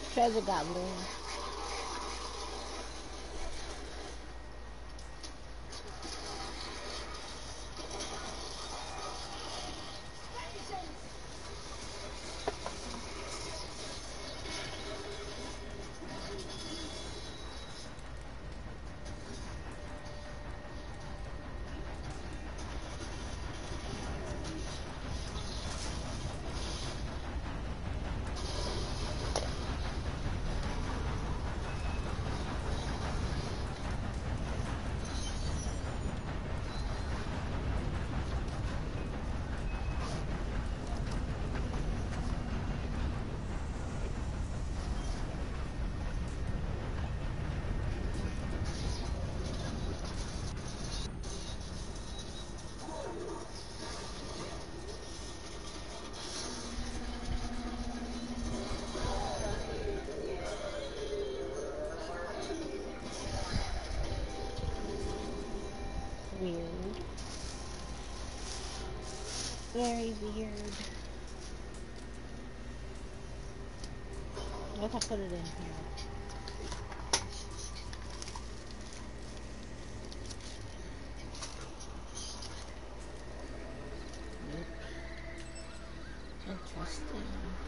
Treasure got loose. Weird. Very weird. What if I put it in here? Interesting.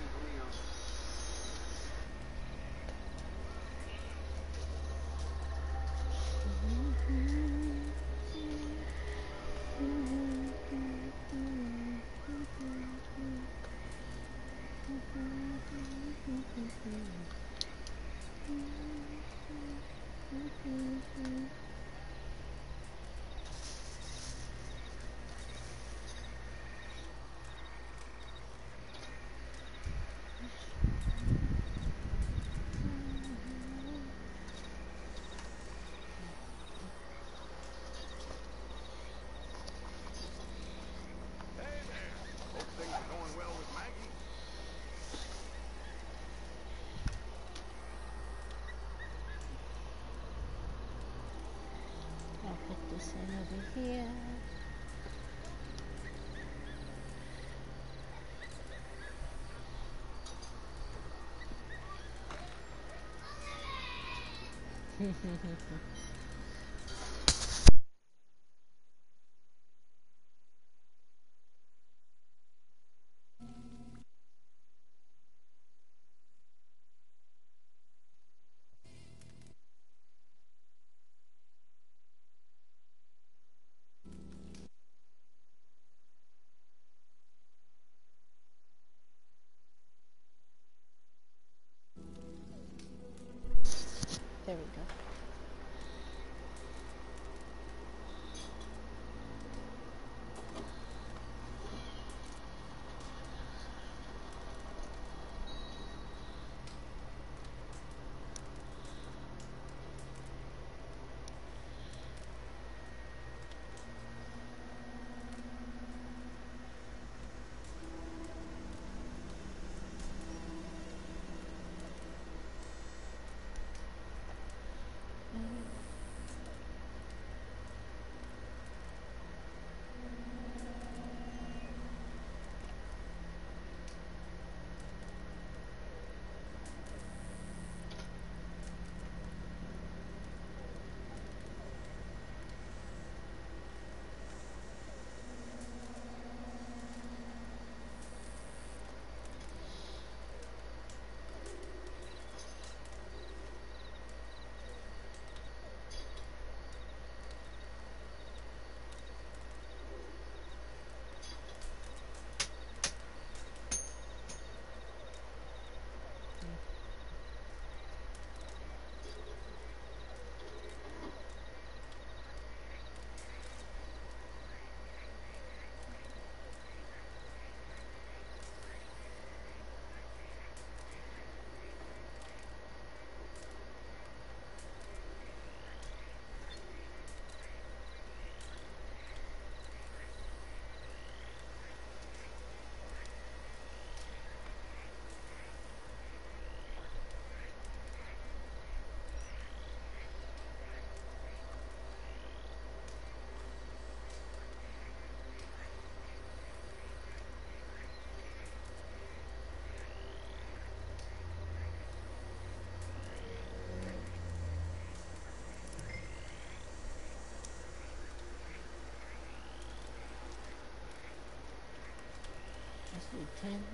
I'll put this in over here. There we go. 10.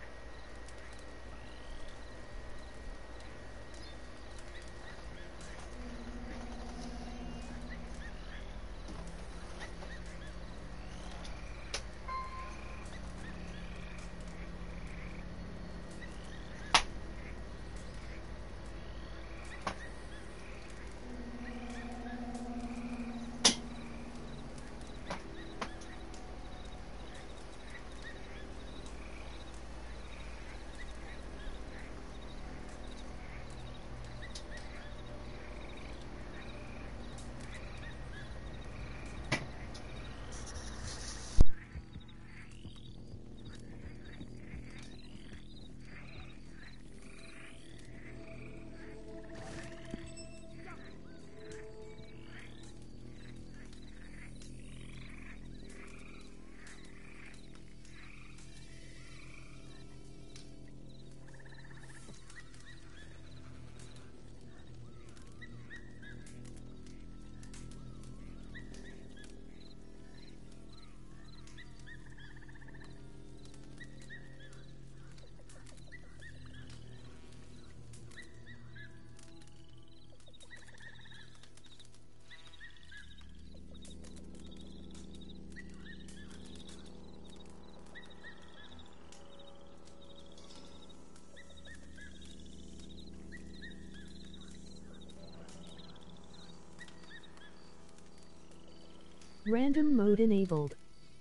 Random mode enabled.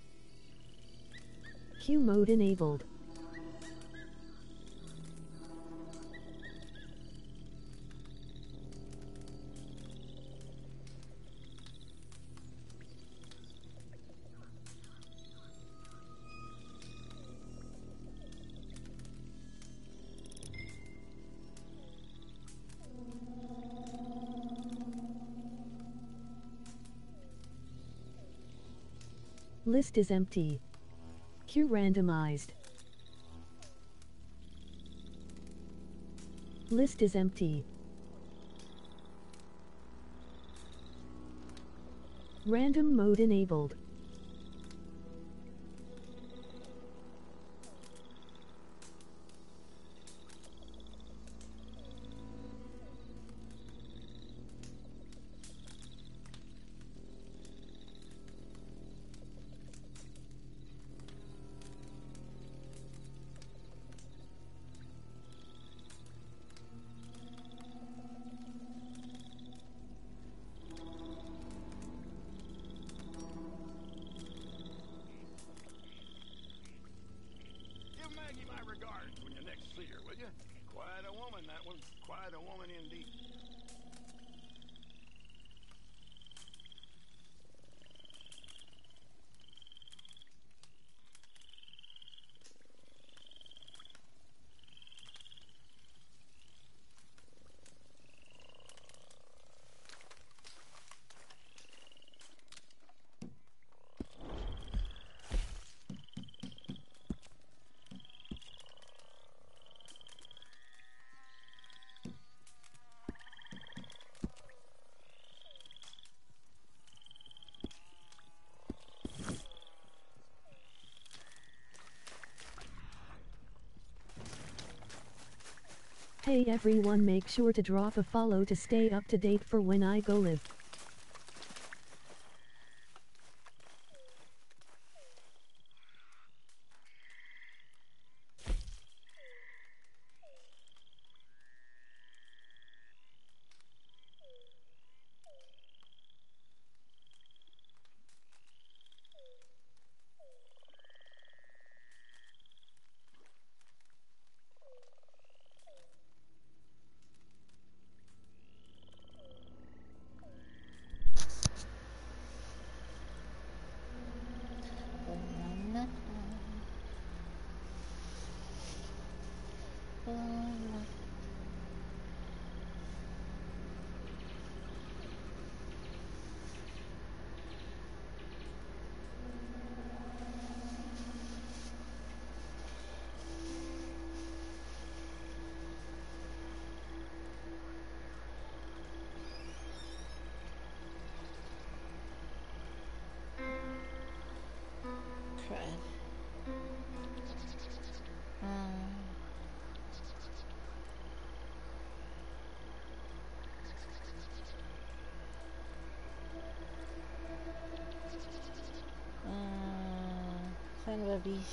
Queue mode enabled. List is empty. Queue randomized. List is empty. Random mode enabled. Give Maggie my regards when you next see her, will you? Quite a woman, that one. Quite a woman indeed. Hey everyone, make sure to drop a follow to stay up to date for when I go live. Son of a beast.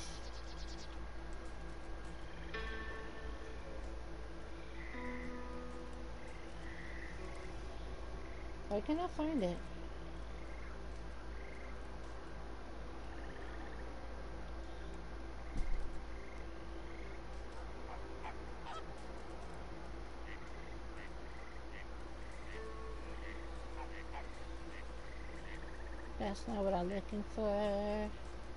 Why can't I find it? That's not what I'm looking for.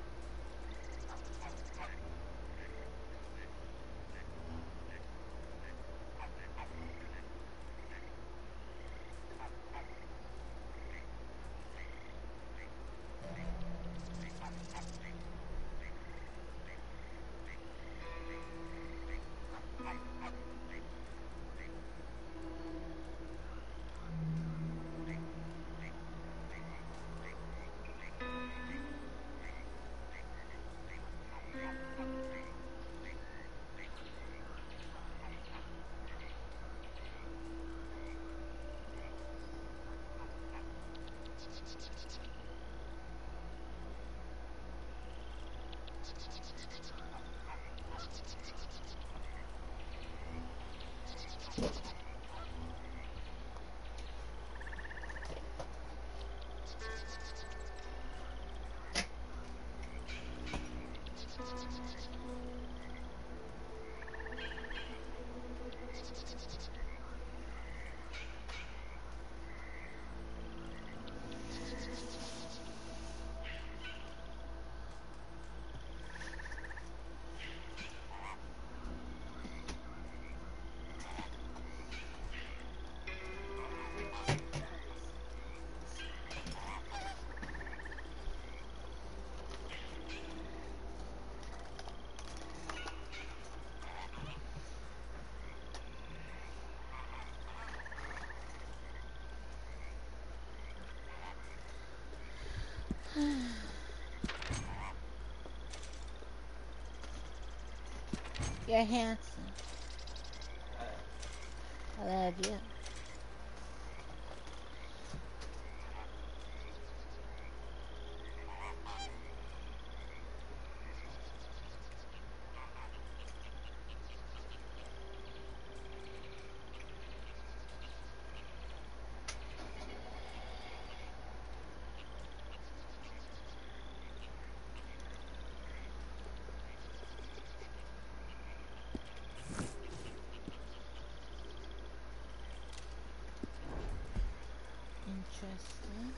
You're handsome. I love you. Interesting.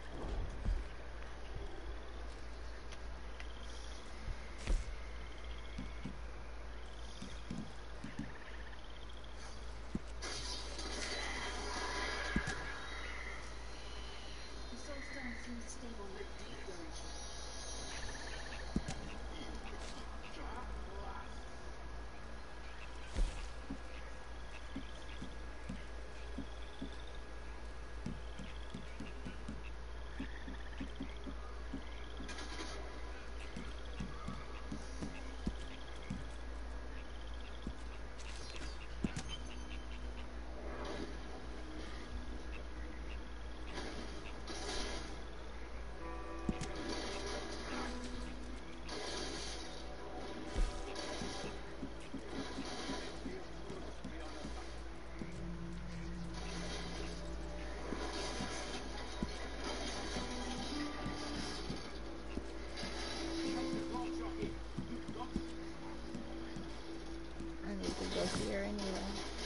I need to go here anyway.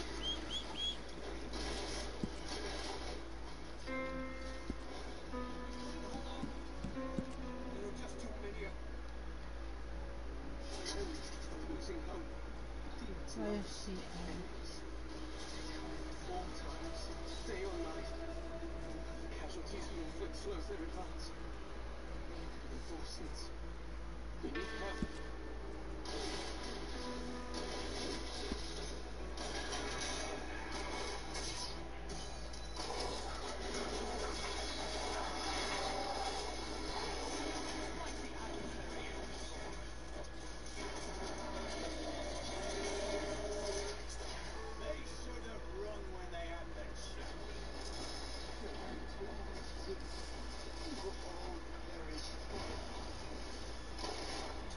There are just too many of losing hope. Demons Where love is she at? enemies. All times, day or night. The casualties we inflict slows their advance. Reinforcements. We need help. They should have run when they had the chance. We will all perish.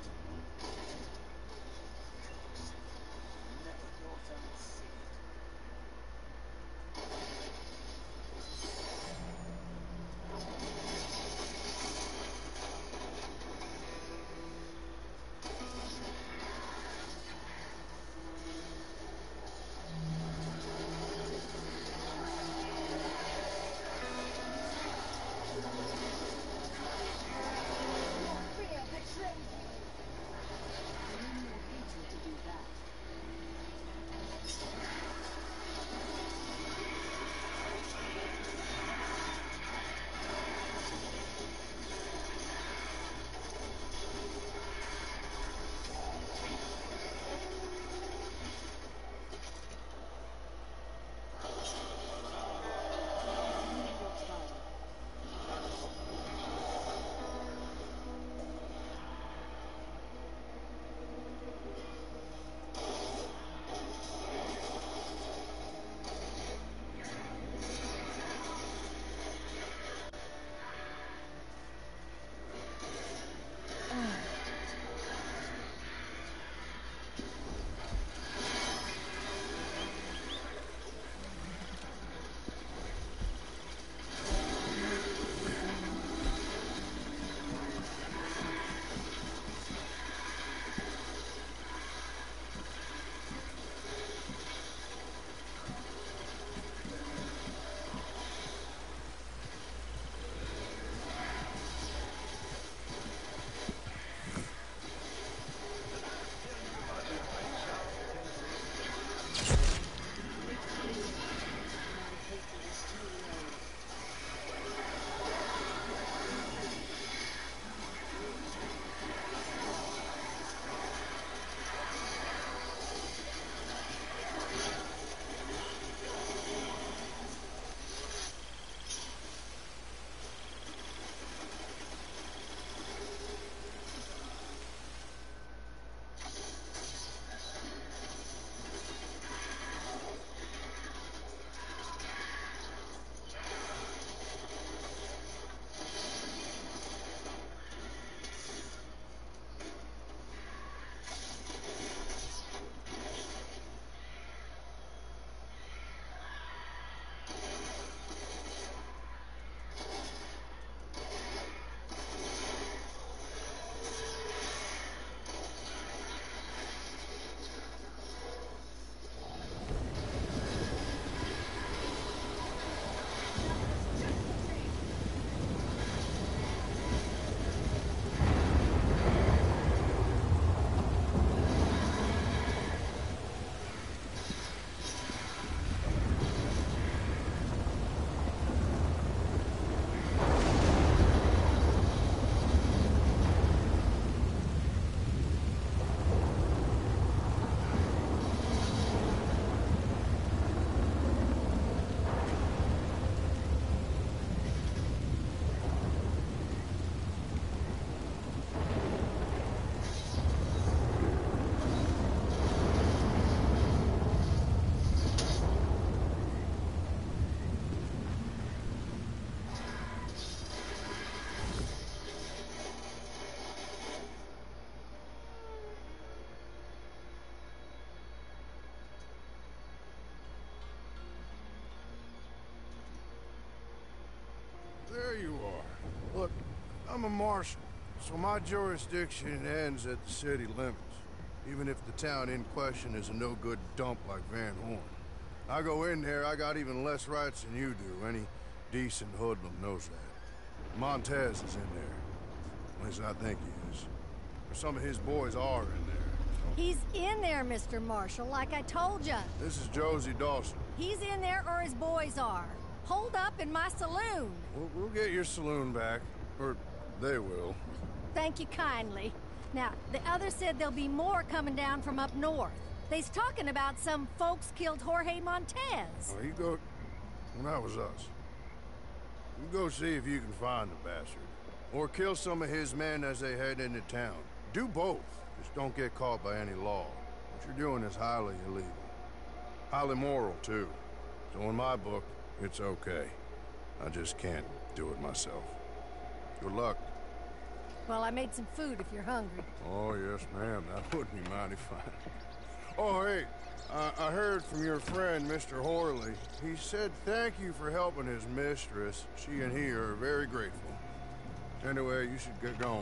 I'm a marshal, so my jurisdiction ends at the city limits, even if the town in question is a no-good dump like Van Horn. I go in there, I got even less rights than you do. Any decent hoodlum knows that. Montez is in there. At least I think he is. Or some of his boys are in there. He's in there, Mr. Marshall, like I told you. This is Josie Dawson. He's in there or his boys are. Hold up in my saloon. We'll get your saloon back. Or they will. Thank you kindly. Now, the others said there'll be more coming down from up north. They's talking about some folks killed Jorge Montez. Oh, you go... Well, that was us. You go see if you can find the bastard. Or kill some of his men as they head into town. Do both. Just don't get caught by any law. What you're doing is highly illegal. Highly moral, too. So in my book, it's okay. I just can't do it myself. Good luck. Well, I made some food if you're hungry. Oh, yes, ma'am. That would be mighty fine. Oh, hey, I heard from your friend, Mr. Horley. He said thank you for helping his mistress. She and he are very grateful. Anyway, you should get going.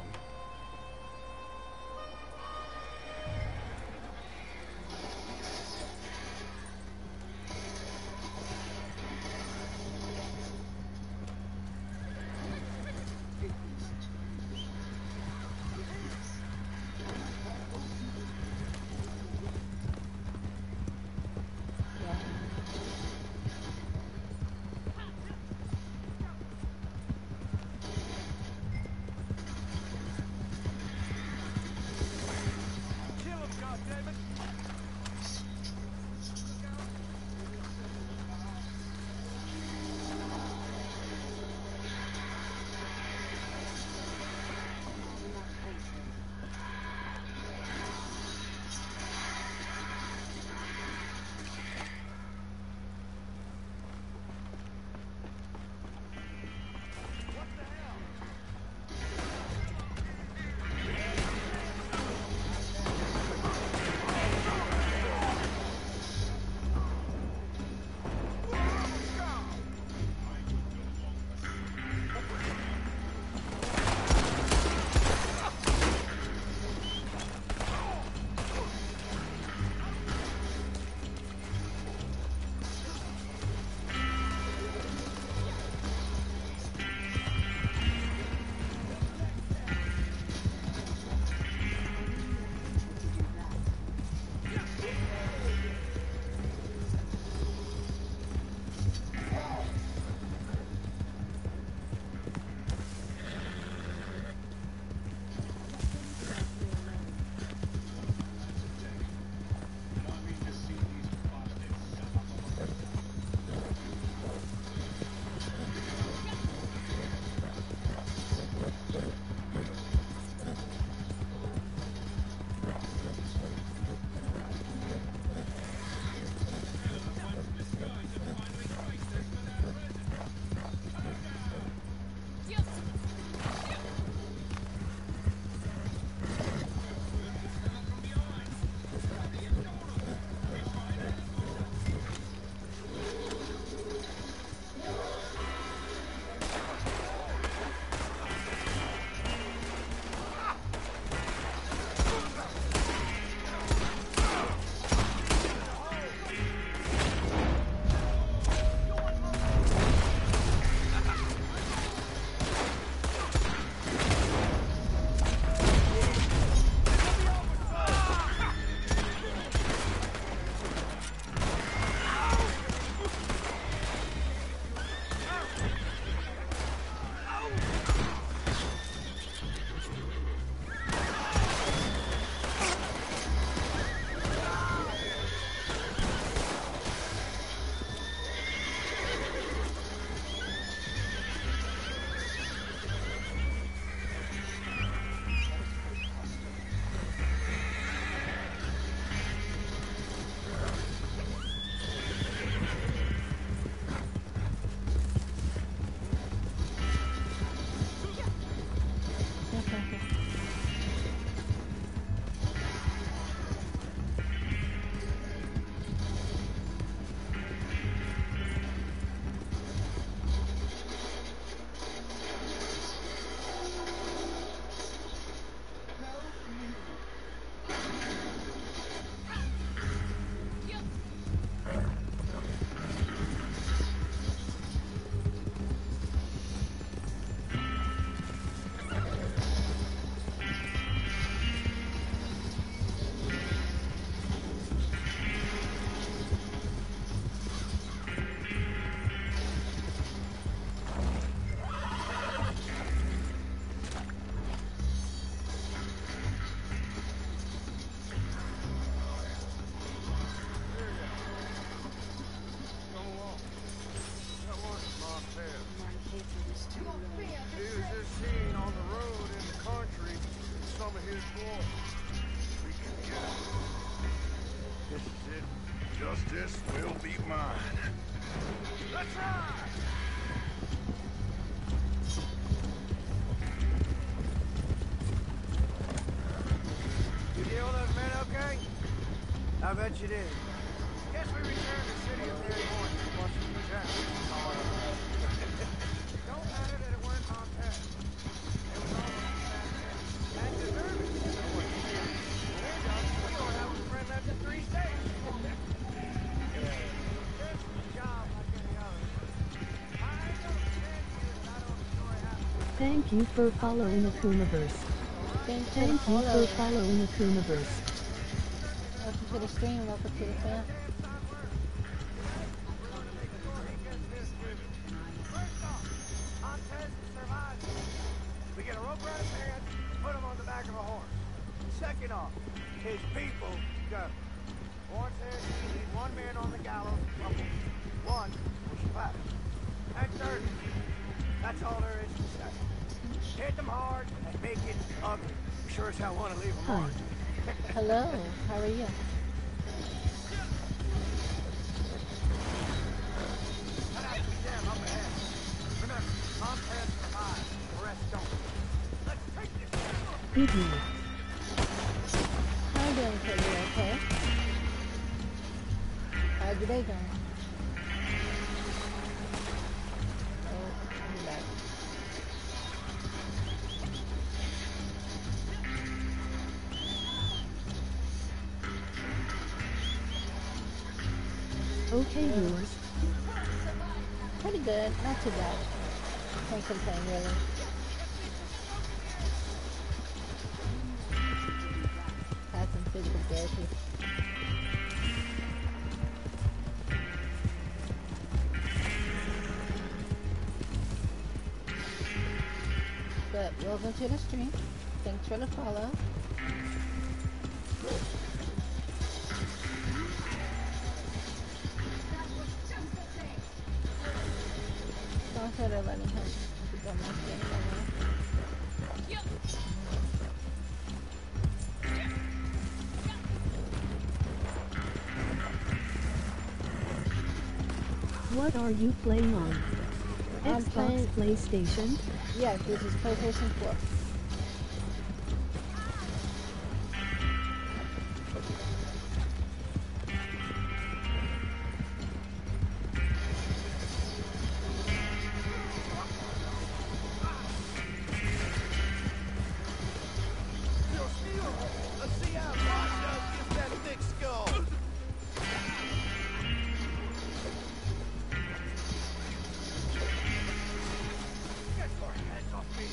You deal with those men okay? I bet you did. Guess we returned to the city of Mary Morning once we returned. Don't matter that it weren't Montez. It was all bad men. And deserving. When we're done, we don't have a friend left in 3 states. This is a job like any other. I don't stand here that I don't enjoy having. Thank you for following the Kumaverse. Thank Thank you for you. following the Kumaverse. Welcome to the stream. Welcome to the fan. Montez survived. We get a rope around his hands, put him on the back of a horse. Second off, his people go. Warren says he needs 1 man on the gallows, one was flat. And third, that's all there is to say. Hit them hard and make it ugly. We sure as hell want to leave them Hi. on. Hello. How are you? Cut out the jam up ahead. Remember, Montez survived. The rest don't. Let's take this. BG. How are you doing, Katie? Okay. How's your day going? Oh, I'm back. Okay, viewers. Pretty good. Not too bad. Can't complain, really. Had some physical therapy. But welcome to the stream. Thanks for the follow. Also, they're letting him go my skin somewhere. What are you playing on? I'm Xbox, PlayStation? Yes, this is PlayStation 4. Let's see how Marshall gives that thick skull. Get your hands off me.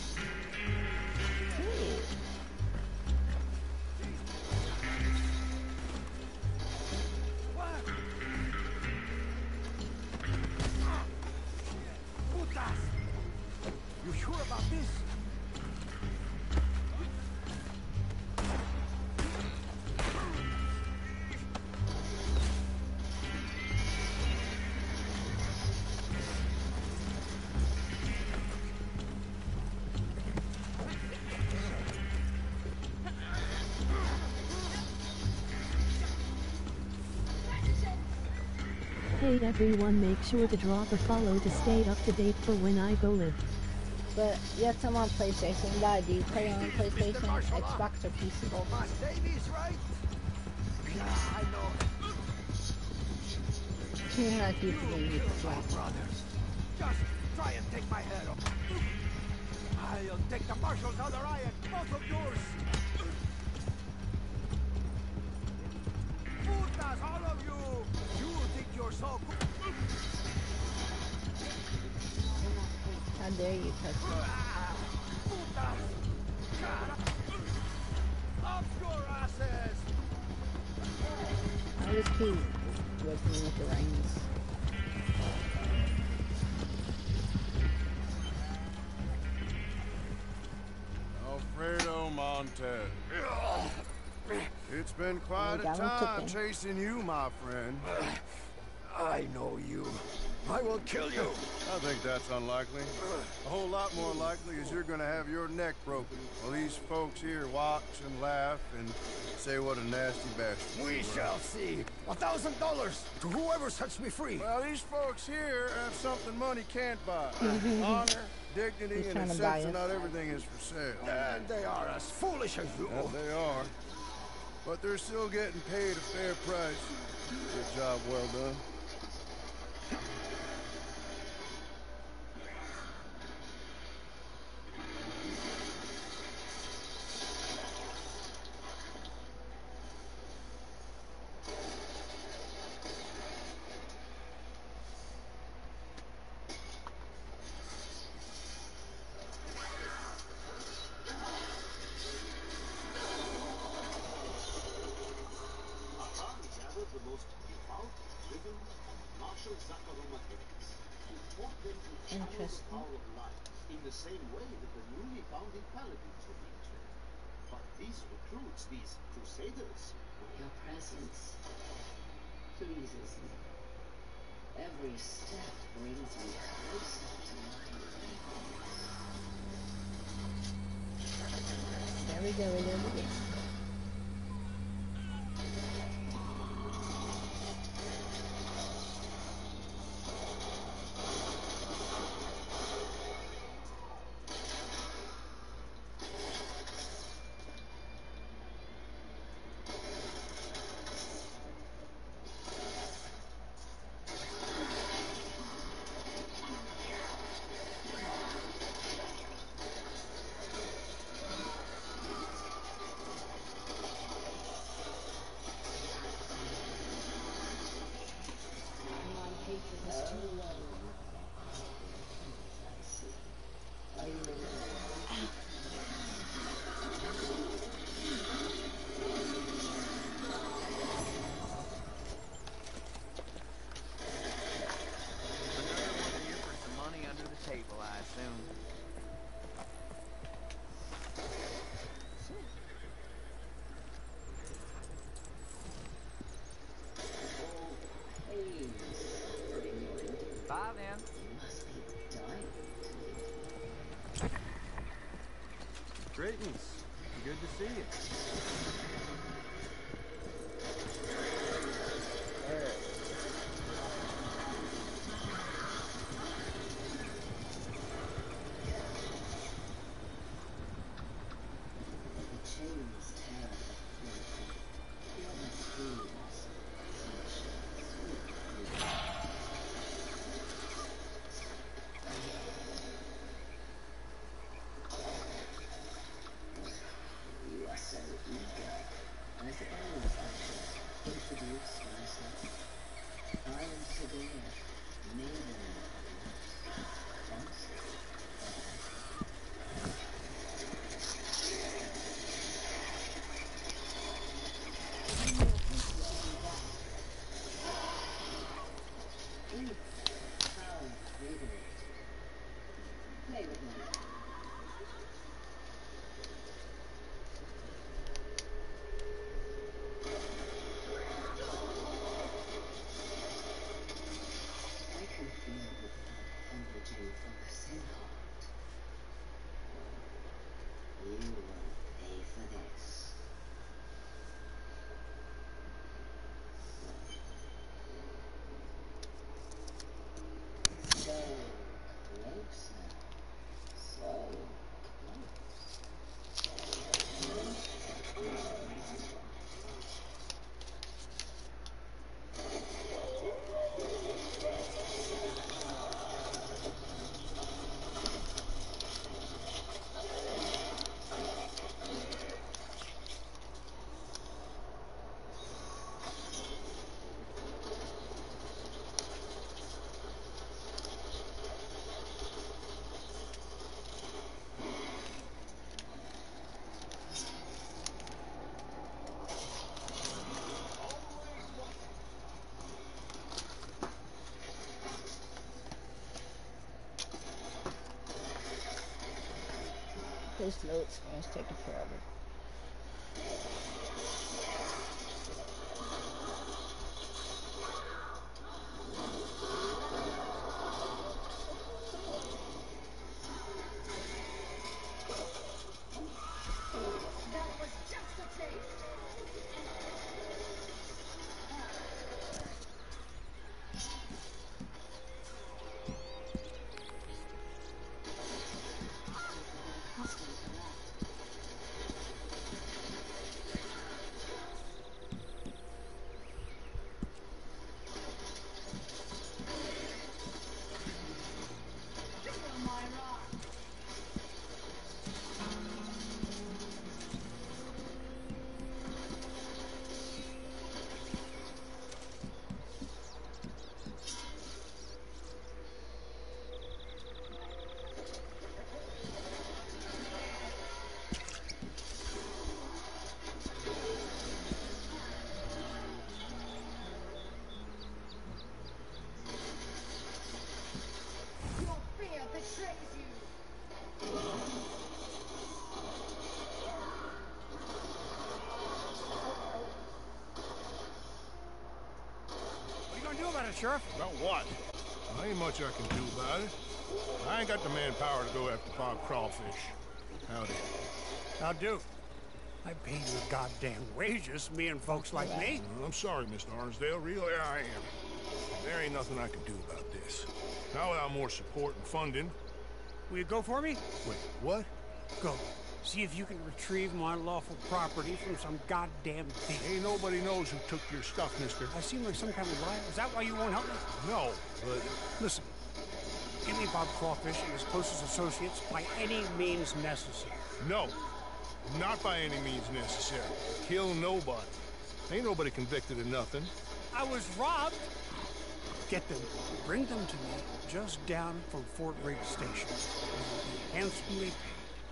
What? Putas! You sure about this? Hey everyone, make sure to drop a follow to stay up to date for when I go live. But yes, I'm on PlayStation. But do you play on PlayStation, Xbox, or PC? Oh, my Davies, right? Yeah, I know. You're not used to being used to My that. brothers. Just try and take my head off. I'll take the marshal's other eye and both of yours. Putas, all of you! You think you're so cool? How dare you touch me? Putas! Up your asses! I'll just keep whipping with the reins. Alfredo Montez. It's been quite We a got him time cooking. chasing you, my friend. I know you. I will kill you. I think that's unlikely. A whole lot more likely is you're gonna have your neck broken while these folks here watch and laugh and say what a nasty bastard. We shall see. $1,000 to whoever sets me free. Well, these folks here have something money can't buy. Honor, dignity, He's and trying a to buy sense that us. not everything is for sale. And they are as foolish as you. Yeah, they are. But they're still getting paid a fair price. Good job well done. The most devout, driven, and martial Zakaroma enemies. He taught them to channel the Interesting. power of light in the same way that the newly founded paladins were being trained. But these recruits, these crusaders, Your presence pleases me. Every step brings me closer to my dreams. There we go, there we go. Bye, then. Greetings. Good to see you. This load screen's taking forever. Sheriff? About what? There ain't much I can do about it. I ain't got the manpower to go after Bob Crawfish. Howdy. How do? I pay you goddamn wages, me and folks like me. Well, I'm sorry, Mr. Arnsdale. Really, I am. There ain't nothing I can do about this. Not without more support and funding. Will you go for me? Wait, what? Go. See if you can retrieve my lawful property from some goddamn thief. Ain't nobody knows who took your stuff, mister. I seem like some kind of liar. Is that why you won't help me? No, but... Listen. Give me Bob Crawfish and his closest associates by any means necessary. No. Not by any means necessary. Kill nobody. Ain't nobody convicted of nothing. I was robbed. Get them. Bring them to me just down from Fort Riggs Station. You'll be handsomely paid.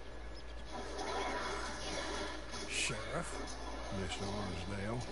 Sheriff. Mr. Arnsdale.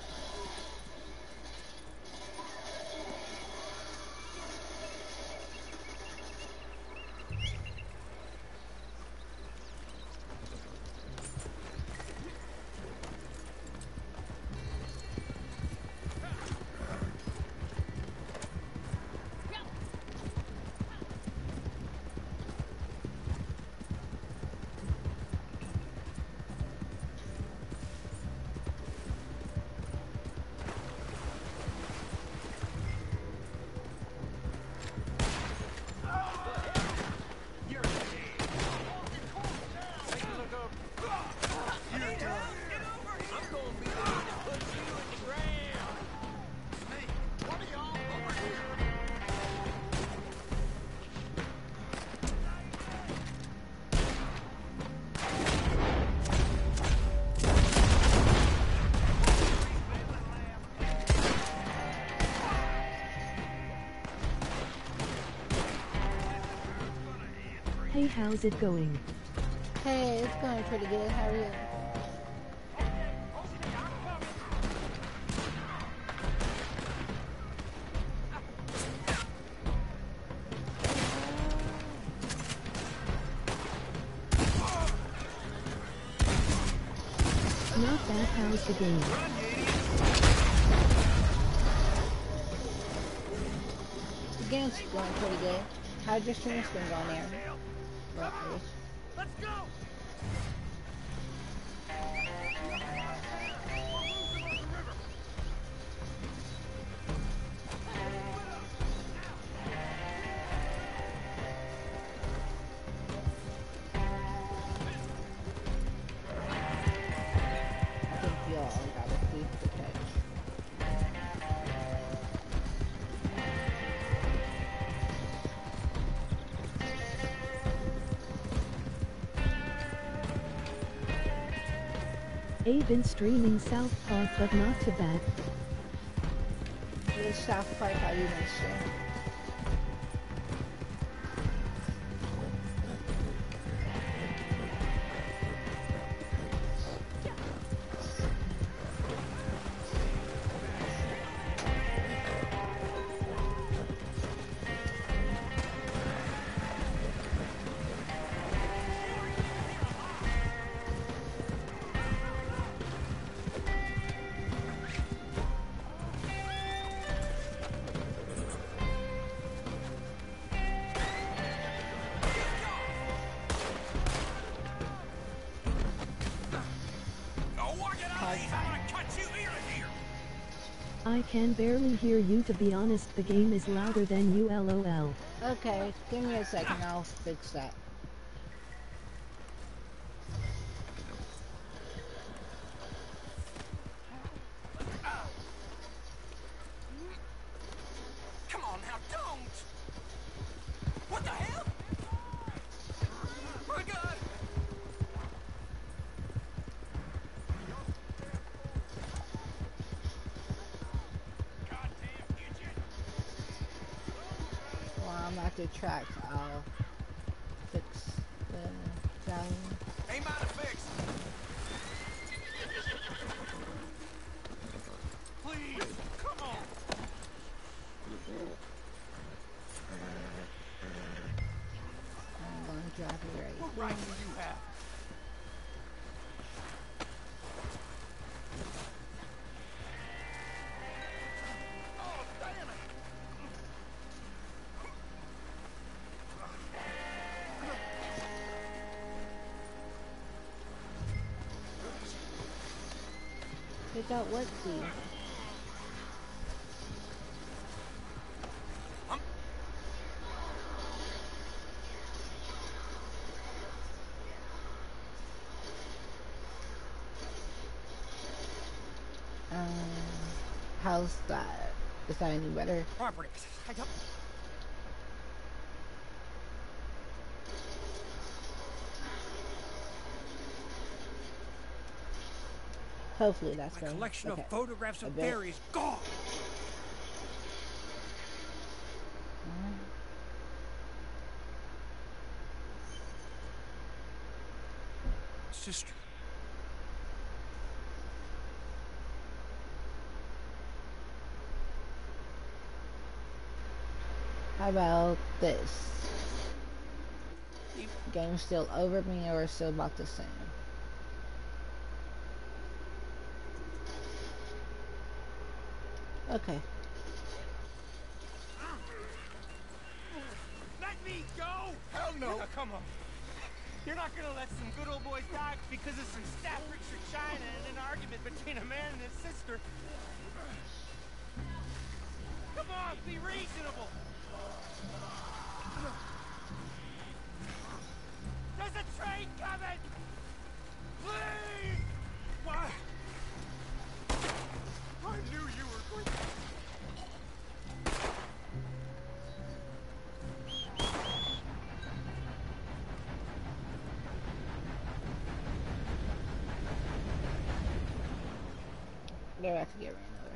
Hey, how's it going? Hey, it's going pretty good. How are you? Not bad, how's the game? The game's going pretty good. How's your stream been going there? Let's go! I think we all got a thief to catch. I've been streaming South Park, but not too bad. Which South Park are you been streaming? I can barely hear you, to be honest. The game is louder than you, lol. Okay, give me a second, I'll fix that. Come on now, don't! What the hell? My God! While I'm at the tracks, I'll fix the volume. Ain't mine to fix. Please, come on. I'm gonna drop it right What right do you have? Oh, damn it! Take out what key? How's that? Is that any better? Properties. I don't... Hopefully that's My better. collection Okay. of photographs I of bet. Barry's gone. Sister. How about this? Game still over me or still about the same? Okay. Let me go! Hell no! Come on. You're not gonna let some good old boys die because of some Staffordshire China and an argument between a man and his sister. Come on, be reasonable! There's a train coming! Please! Why? I knew you were going to... They're about to get ran over.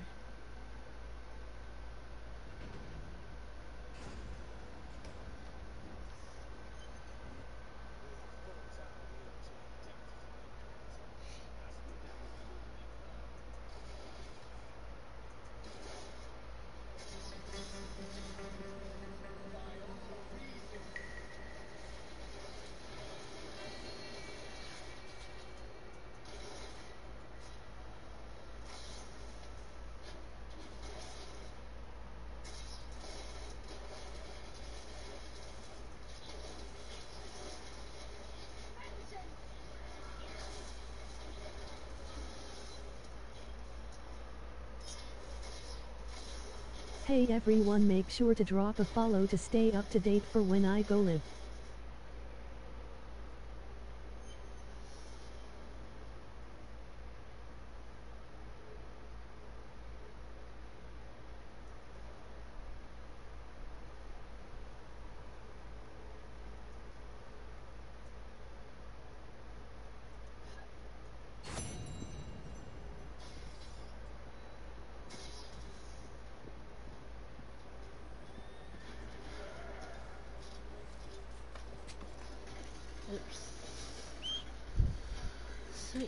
Hey everyone, make sure to drop a follow to stay up to date for when I go live. Oops. Sweet.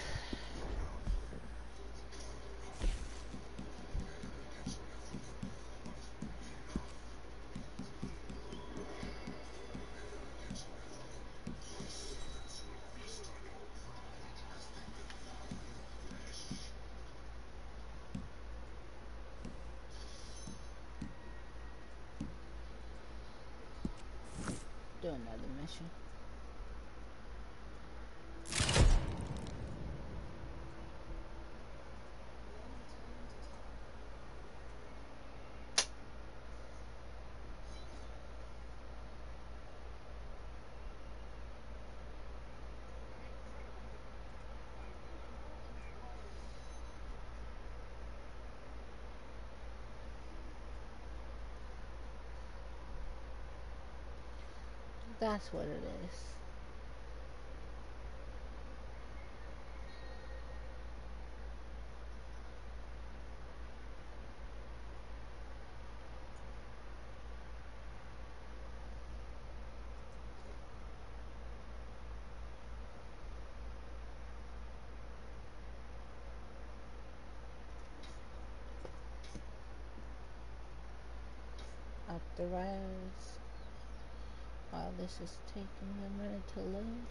Do another mission. That's what it is. Up the rise. While this is taking a minute to load.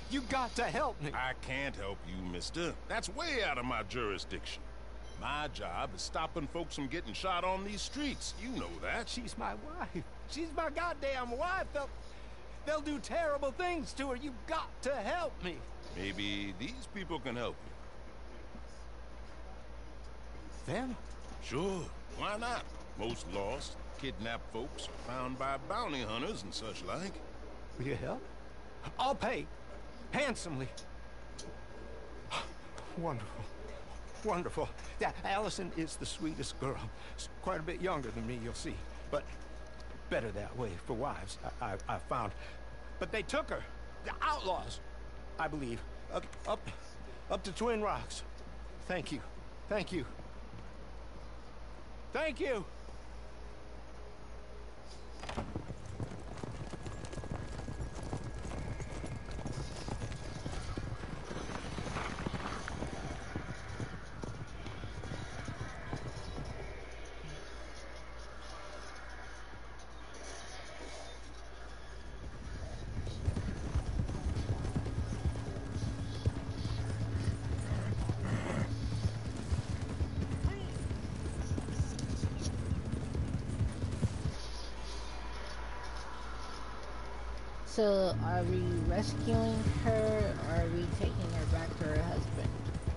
You got to help me. I can't help you, mister. That's way out of my jurisdiction. My job is stopping folks from getting shot on these streets. You know that. She's my wife. She's my goddamn wife. They'll do terrible things to her. You got to help me. Maybe these people can help you. Them? Sure, why not? Most lost, kidnapped folks are found by bounty hunters and such like. Will you help? I'll pay. Handsomely. Wonderful. Wonderful. Yeah, Allison is the sweetest girl. She's quite a bit younger than me, you'll see. But better that way for wives, I found. But they took her. The outlaws, I believe. Up to Twin Rocks. Thank you. Thank you. Thank you. So, are we rescuing her, or are we taking her back to her husband?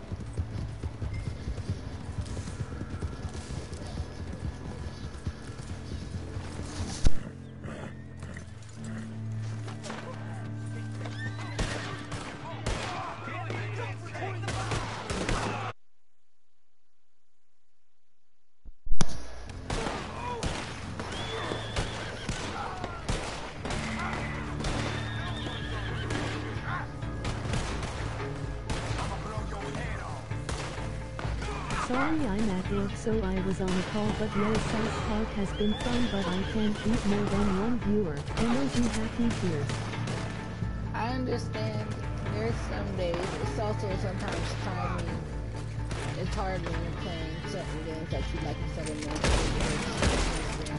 Sorry I'm at work so I was on a call, but yo, South Park has been fun, but I can't keep more than one viewer. Emoji happy tears. I understand there's some days, it's also sometimes timing. It's hard when you're playing certain games that you like instead of multiplayer.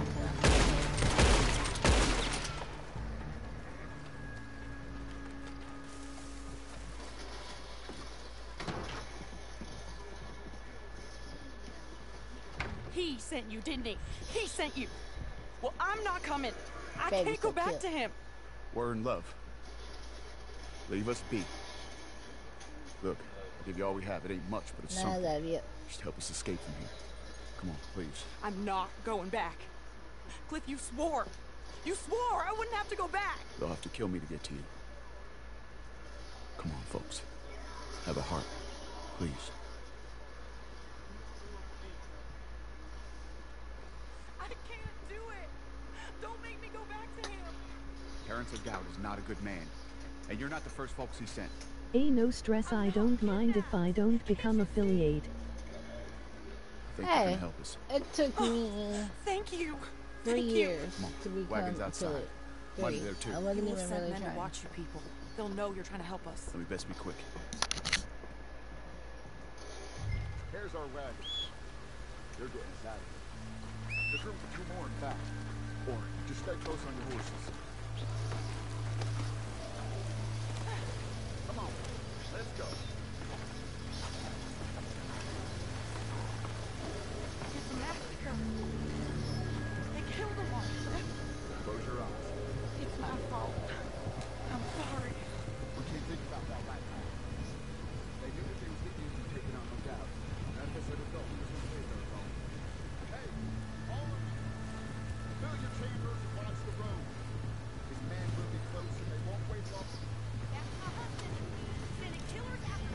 He sent you, didn't he? He sent you. Well, I'm not coming. I Baby, can't go so back cute. to him. We're in love. Leave us be. Look, I'll give you all we have. It ain't much, but it's None something. of that yet. Just help us escape from here. Come on, please. I'm not going back. Cliff, you swore. You swore I wouldn't have to go back. They'll have to kill me to get to you. Come on, folks. Have a heart. Please. I can't do it. Don't make me go back to him. Terrence O'Dowd is not a good man. And you're not the first folks he sent. No stress, I don't mind if I don't become affiliate. I think you Hey, can help us. it took me Thank you. 3 Thank you. years Come on, to become wagon's outside. affiliate. Money 3. there, too. I wasn't We'll even send really men to trying. watch you people. They'll know you're trying to help us. Let me best be quick. Here's our wagon. They're getting us out of here. There's room for 2 more in back. Or just stay close on your horses. Come on, let's go. Get some after. They killed them all. Close your eyes. It's my fault. I'm sorry. We can't think about that right now. They knew that they was getting you taken on, no doubt. None of us ever thought we was going to play their role. Hey, all of you, fill your chambers and watch the road. His men will be close and they won't wake up. That's my husband. Sending killers after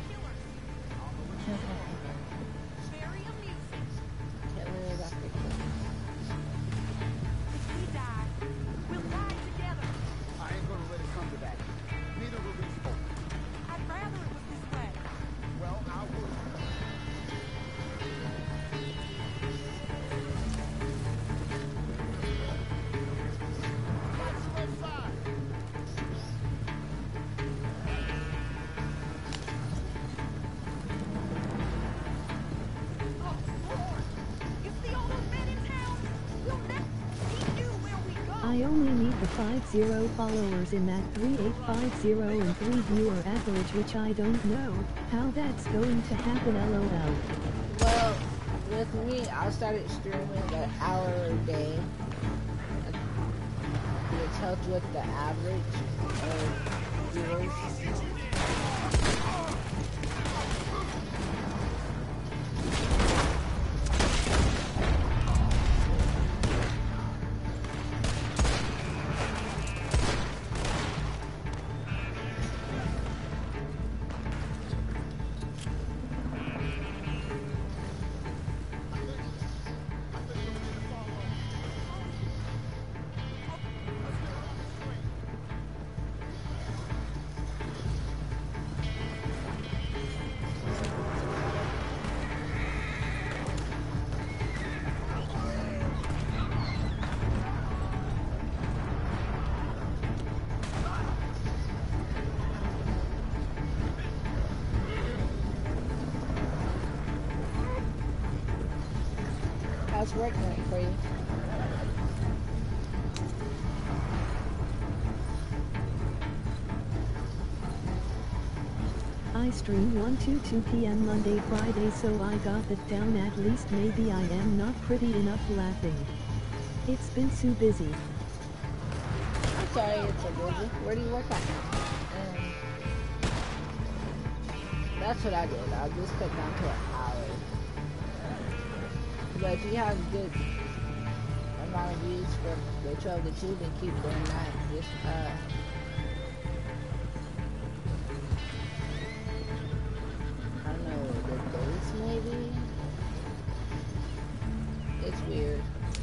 only need the 50 followers in that 3850 and 3 viewer average, which I don't know how that's going to happen, lol. Well, with me, I started streaming an hour a day, which helps with the average of viewers. How's work going for you? I stream 1 to 2 p.m. Monday, Friday, so I got that down. At least maybe I am not pretty enough laughing. It's been so busy. I'm sorry it's so busy. Where do you work at? That's what I did. I just cut down to an hour. But if you have good amount of views for the 12 to 2, then keep doing that. Just, I don't know, the days maybe? It's weird.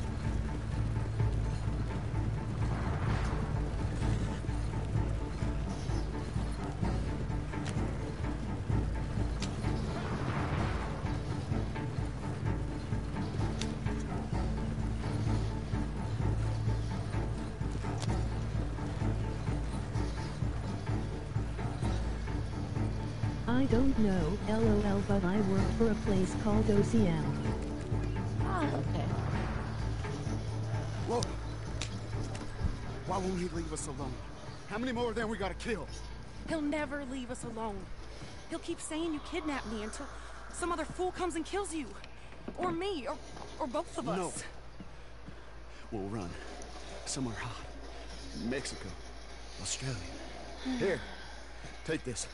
I don't know, lol, but I work for a place called OCL. Oh, okay. Whoa! Why won't he leave us alone? How many more of them we gotta kill? He'll never leave us alone. He'll keep saying you kidnapped me until some other fool comes and kills you. Or me, or both of us. No. We'll run. Somewhere hot. Mexico. Australia. Here. Take this.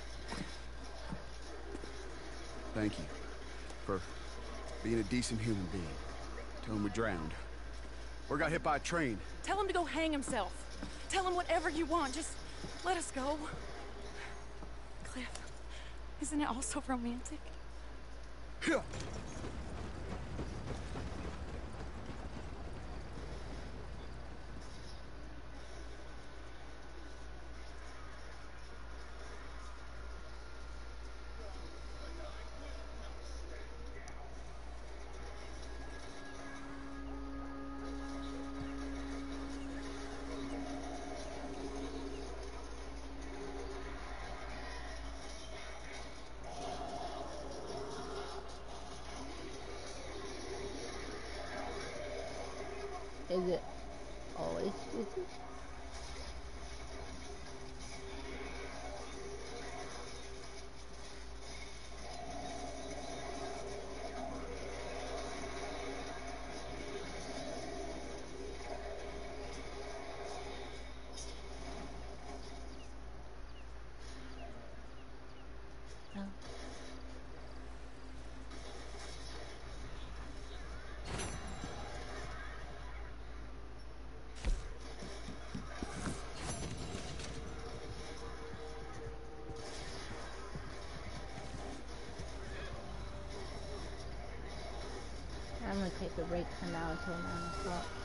Thank you for being a decent human being. Tell him we drowned. Or got hit by a train. Tell him to go hang himself. Tell him whatever you want. Just let us go. Cliff, isn't it all so romantic? Yeah. Is it always busy? No. I'm gonna take a break from now until 9 o'clock.